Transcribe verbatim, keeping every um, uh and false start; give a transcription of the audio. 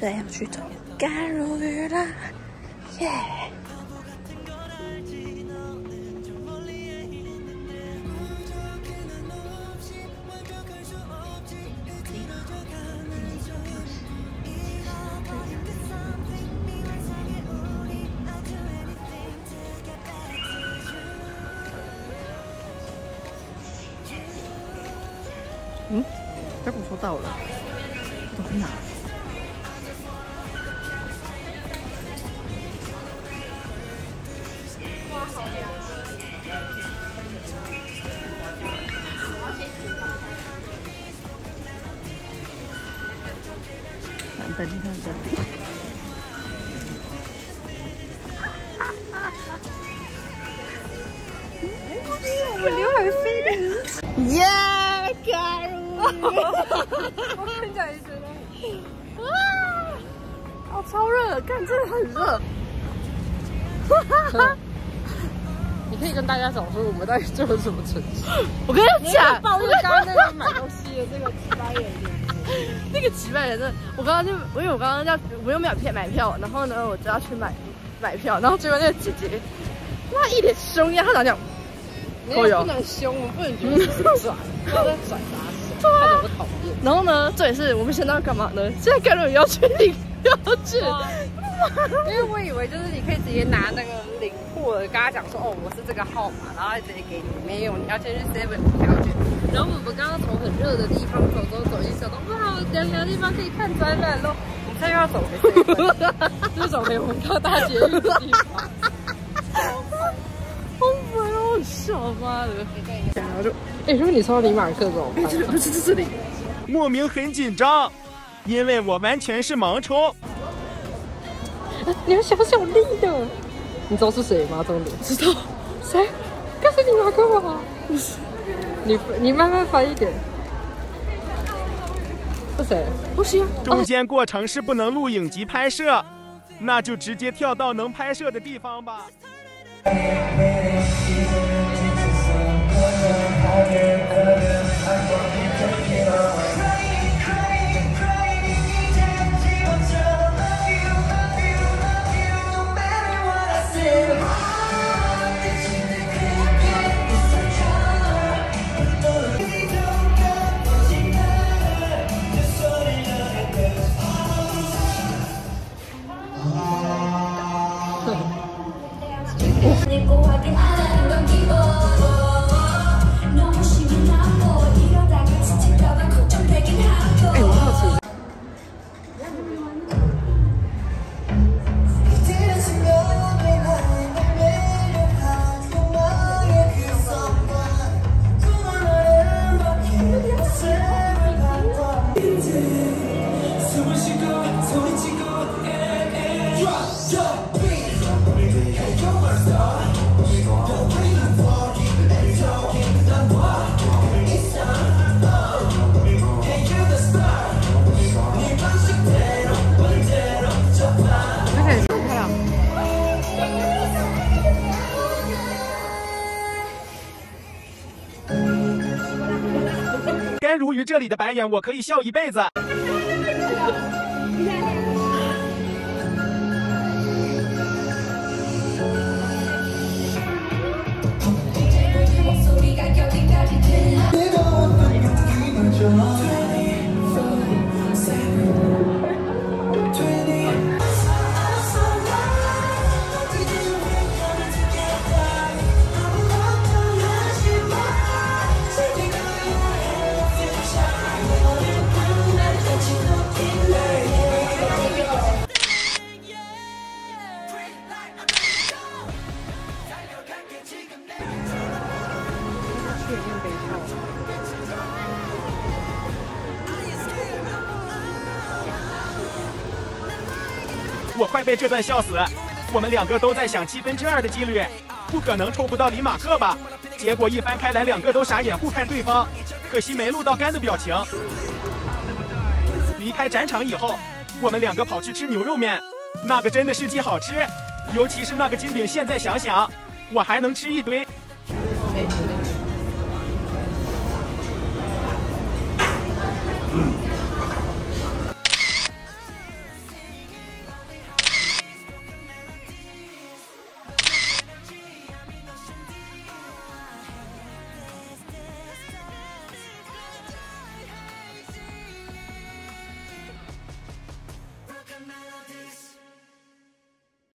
对，要去走甘如饴啦，耶！嗯，他跟我说到了，到哪？ 等一下，等一下。我们刘海飞的。耶，甘如饴！我看起来觉得，啊，哦，超热，看真的很热。哈哈哈。你可以跟大家讲说我们到底住了什么城市？我跟你讲，抱怨刚刚那个买东西的这个几百人。 那个几百人真的，我刚刚就因为我刚刚要我又没有票买票，然后呢我就要去买买票，然后结果那个姐姐，哇一脸凶样，她讲讲，我有不能凶，我不能觉得是拽，不要再拽啥手，看着我讨厌。然后呢，这也是我们现在要干嘛呢？现在甘如饴要去领票去，因为我以为就是你可以直接拿那个领货的，跟他讲说哦我是这个号码，然后直接给你，没有你要先去 seven 票去。 然后我们刚刚从很热的地方走走走一走，哇，凉凉的地方可以看展览咯。我们现在又要走回这一段，就是走回我们刚大捷运的地方。好烦哦，笑妈的！然后就，哎，如果你抽到李马克怎么办？不是这里， 莫名很紧张，因为我完全是盲抽。 你要小小力的，你知道是谁吗？重点知道谁？该是李马克吧？不是。 你你慢慢翻一点，是谁？不行、啊。 中间过程是不能录影及拍摄，那就直接跳到能拍摄的地方吧。甘如饴这里的白眼，我可以笑一辈子。我快被这段笑死！我们两个都在想七分之二的几率，不可能抽不到李马克吧？结果一翻开来，两个都傻眼互看对方，可惜没录到甘的表情。离开展场以后，我们两个跑去吃牛肉面，那个真的是极好吃，尤其是那个金饼，现在想想，我还能吃一堆。嗯